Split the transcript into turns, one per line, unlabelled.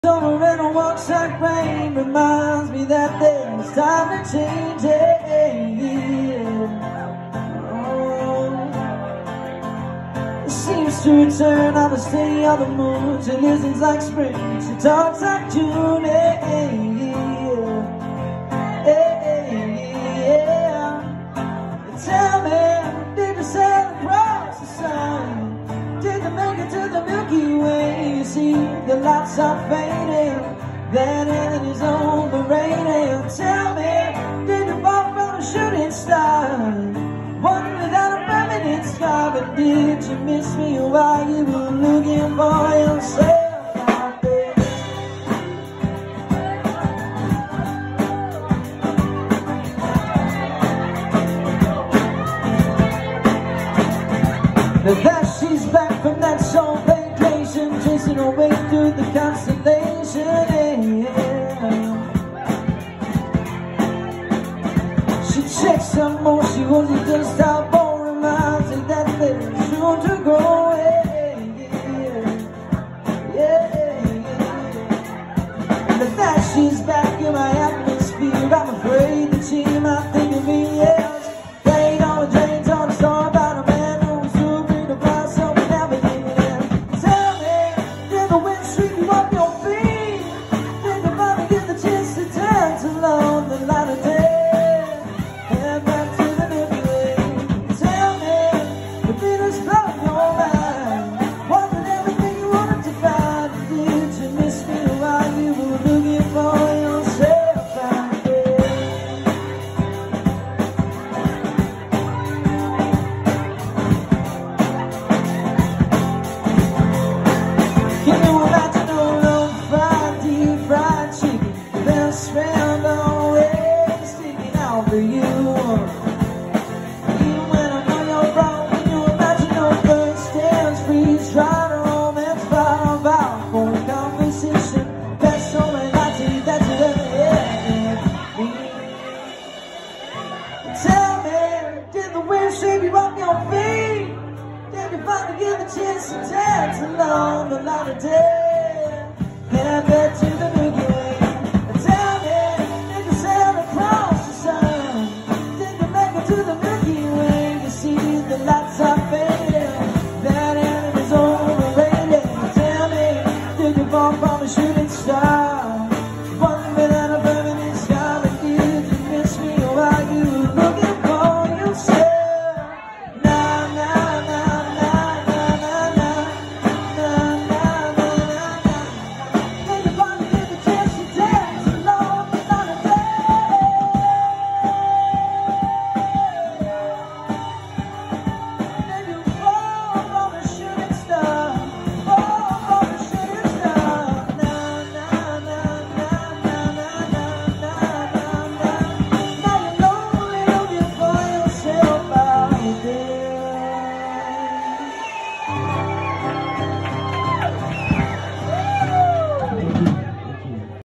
Summer and a walks like rain reminds me that there's time to change it. It seems to return on the steady of the moon. She listens like spring, she talks like June. Tell me, did you sail across the sun? Did you make it to the Milky Way? You see, the lights are fading, that end is overrated. Tell me, did you fall from a shooting star? One without a permanent scar. But did you miss me while you were looking for yourself out there? Now that she's back from that soul vacation, chasing her way through the constellation, She checks some more, she wasn't just out for reminds me that there's room to grow, Now that she's back in my atmosphere, I'm afraid that she might think of me else. Playing all the drains on a song about a man who's moving to buy something never did. Tell me, did the wind sweep you off your feet? Did you finally get the chance to dance along the light of day? Head back to the Milky Way. Tell me, the Venus blowing your mind. Wasn't everything you wanted to find? Did you miss me while you were looking for yourself out there? Can you imagine no fried, deep fried chicken? Best friend always sticking out for you. Even when I know you're wrong, can you imagine no first dance, freeze, try to romance, far about for a conversation? Best so many nights that you ever had me. Tell me, did the wind sweep you off your feet? Did you finally get the chance to dance along the light of day? Head back to the Milky Way. Tell me, did you sail across the sun? Did you make it to the Milky Way? You see, the lights are fading, that end is overrated. Tell me, did you fall from a shooting star?